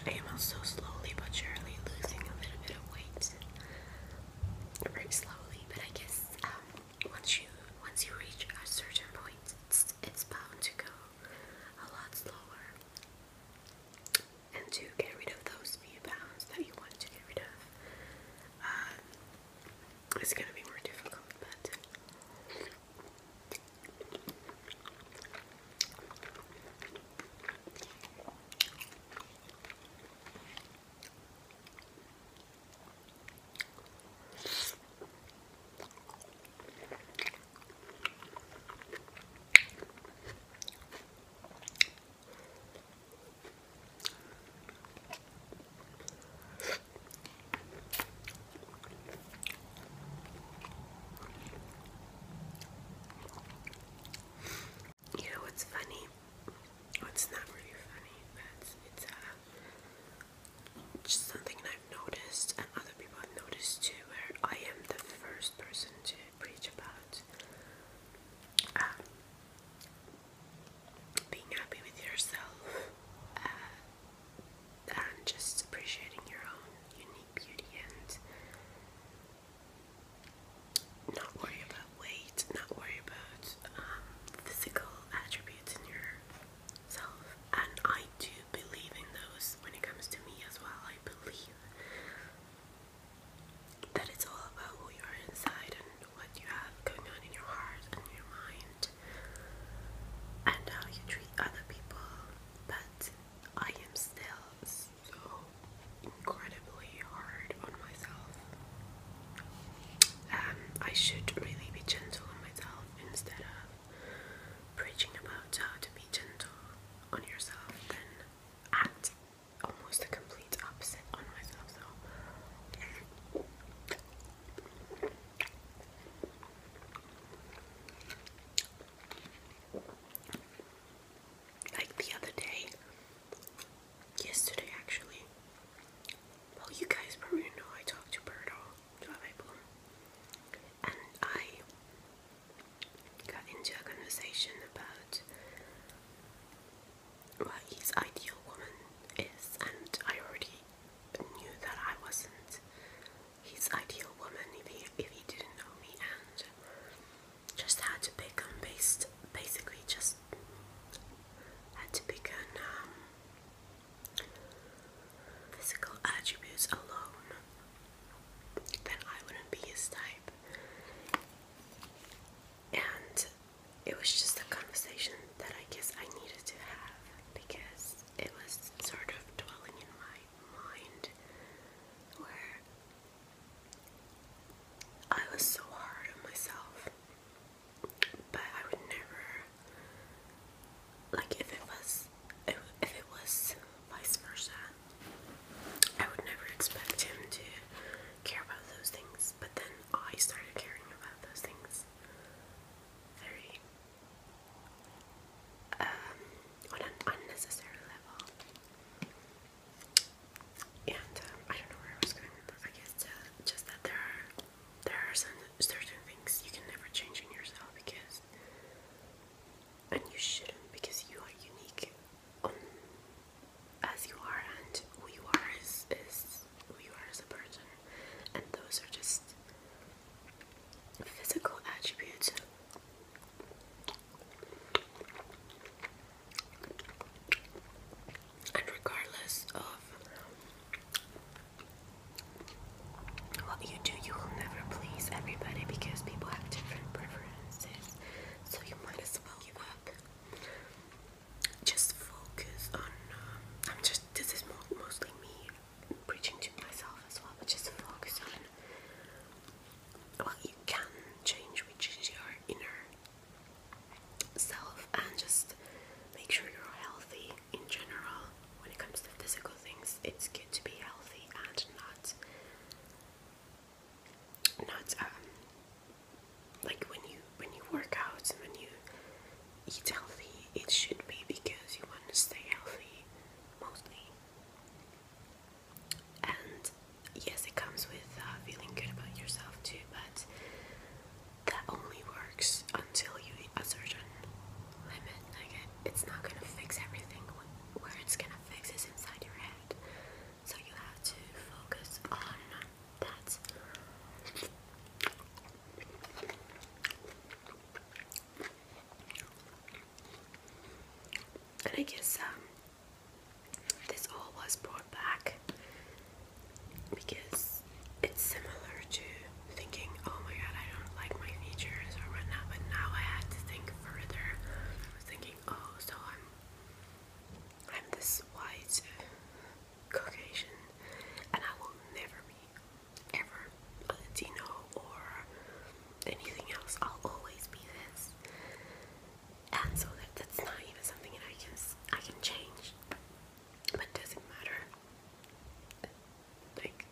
I am also slowly but surely losing a little bit of weight. Very slowly, but I guess once you reach a certain point, it's bound to go a lot slower. And to get rid of those few pounds that you want to get rid of, it's gonna be more difficult, but you know what's funny? Well, it's not really funny, but it's just something I've noticed and other people have noticed too, where I am the first person to preach about being happy with yourself and just appreciating your own unique beauty and not worry about weight, not worry about physical attributes in yourself. And I do believe in those when it comes to me as well. I believe that it's all about who you are inside and what you have going on in your heart and your mind and how you treat other people. But I am still so incredibly hard on myself. I should really be gentle on myself instead of preaching about how to be gentle on yourself, then act almost the complete opposite on myself. So like the other day, yesterday actually, well, you guys probably know I talked to Birdo, and I got into a conversation about what his ideal woman is, and I already knew that I wasn't his ideal woman if he didn't know me, and just had to pick on basically just had to pick on physical attributes alone, then I wouldn't be his type. And it was just a conversation that I guess I needed to have, because was brought back because it's similar to thinking, oh my god, I don't like my features or whatnot, but now I had to think further. I was thinking, oh, so I'm this white Caucasian, and I will never be ever a Latino or anything else. I'll always be this, and so that's not even something that I can change. But does it matter? Like,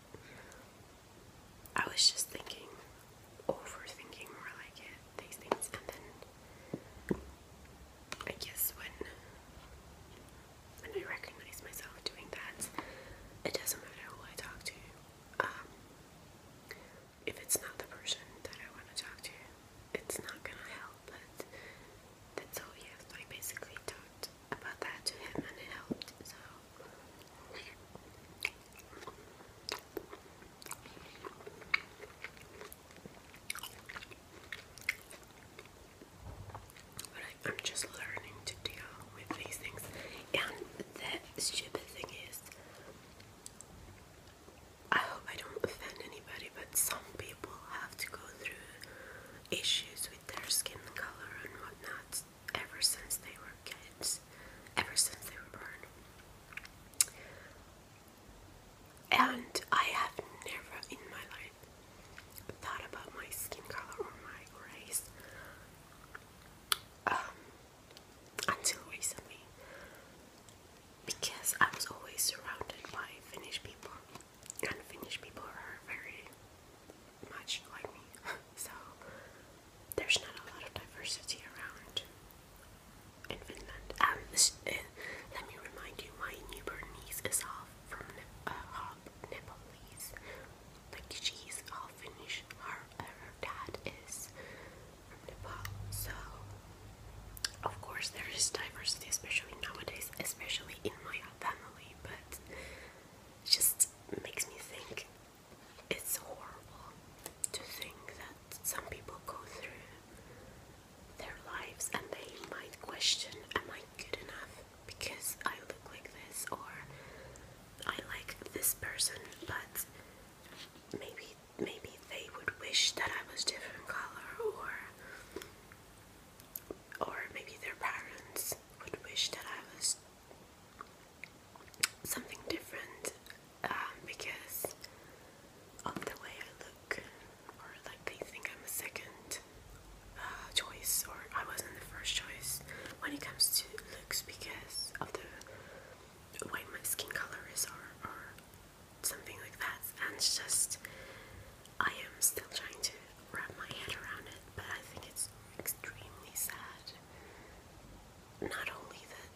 I was just thinking, overthinking more like it, these things, and then I guess when I recognize myself doing that, it doesn't matter who I talk to. If it's not the person that I want to talk to, it's not gonna help. But that's all. Yes, I basically talked about that to him, and it helped. So. But I'm just learning to deal with these things. And the stupid thing is, I hope I don't offend anybody, but some people have to go through issues with their skin color and whatnot ever since they were kids, ever since they were born. And I have never in my life thought about my skin color or my race until recently, because I was always surrounded by Finnish people, and Finnish people are very much like me, so there's not a lot of diversity around in Finland. Let me remind you, my newborn niece is half from half Nepalese, like she's half Finnish. Her dad is from Nepal, so of course there is diversity, especially nowadays, especially in my family, but it just makes me think it's horrible to think that some people go through their lives and they might question, am I good enough because I look like this, or I like this person, but maybe they would wish that I was different color, or maybe their parents would wish that I was something different because of the way I look, or like they think I'm a second choice, or I wasn't the first choice when it comes to looks because of the way my skin color is, or something like that. And it's just, I am still trying to wrap my head around it, but I think it's extremely sad. Not only that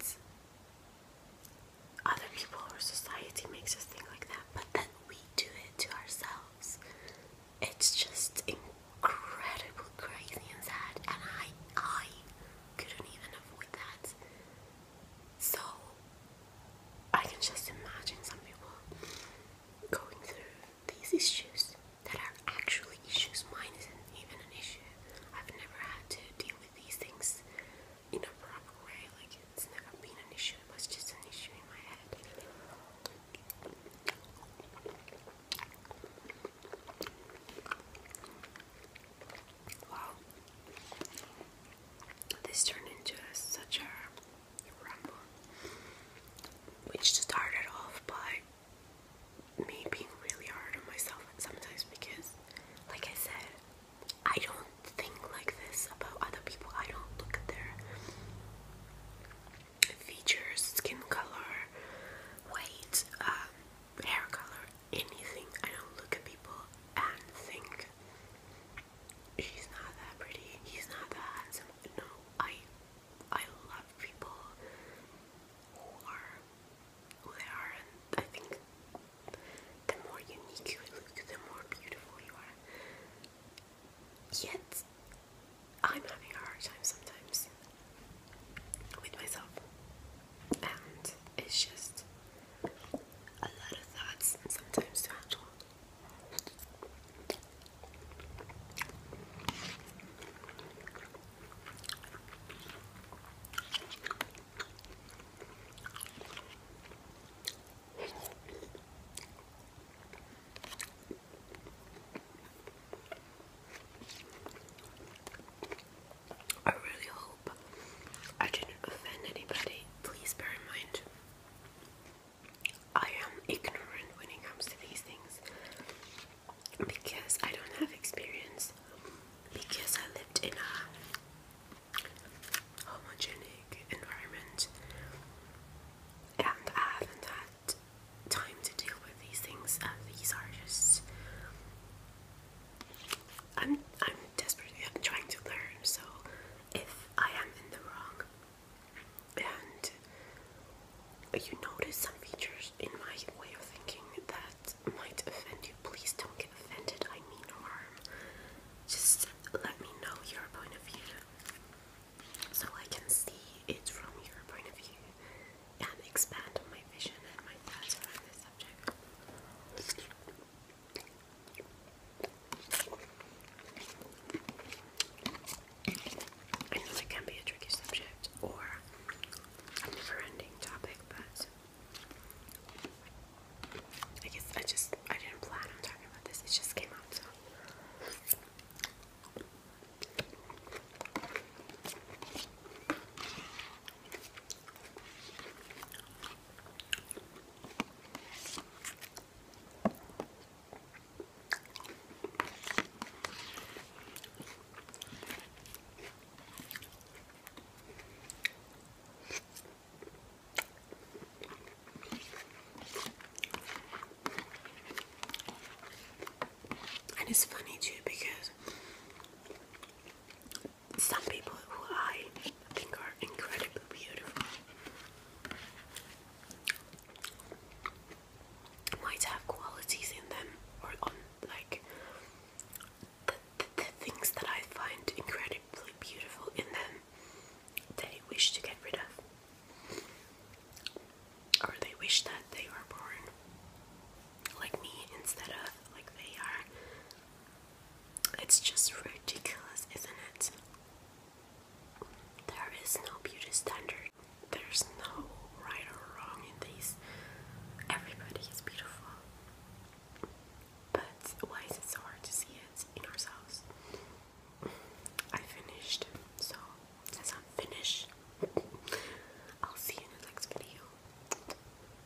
other people or society makes us think like that, but that we do it to ourselves. It's just incredibly crazy and sad, and I couldn't even avoid that. So I can just imagine some people going through these issues that are actually issues. Mine isn't even an issue. I've never had to deal with these things in a proper way. Like, it's never been an issue. It was just an issue in my head. Wow. This turned into such a ramble, which started off by me being really hard on myself sometimes, because, like I said, I don't think like this about other people. I don't look at their features, skin color, weight, hair color, anything. I don't look at people and think, she's not that pretty, he's not that handsome. No, I love people who are who they are, and I think the more unique you look, the more beautiful you are. Yet, I'm having a hard time sometimes with myself, and it's just a lot of thoughts sometimes to handle. you notice some features in my way of thinking that might offend you, please don't get offended. I mean no harm. Just let me know your point of view so I can see it from your point of view and expand on my vision and my thoughts around this subject. I know it can be a tricky subject or a never-ending topic, but I guess I didn't plan on talking about this. It just came out, so. And it's funny too because some people who I think are incredibly beautiful might have qualities in them or on like the things that I find incredibly beautiful in them they wish to get rid of, or they wish that they were born like me instead of like they are. It's just ridiculous, isn't it? There is no beauty standard. There's no right or wrong in these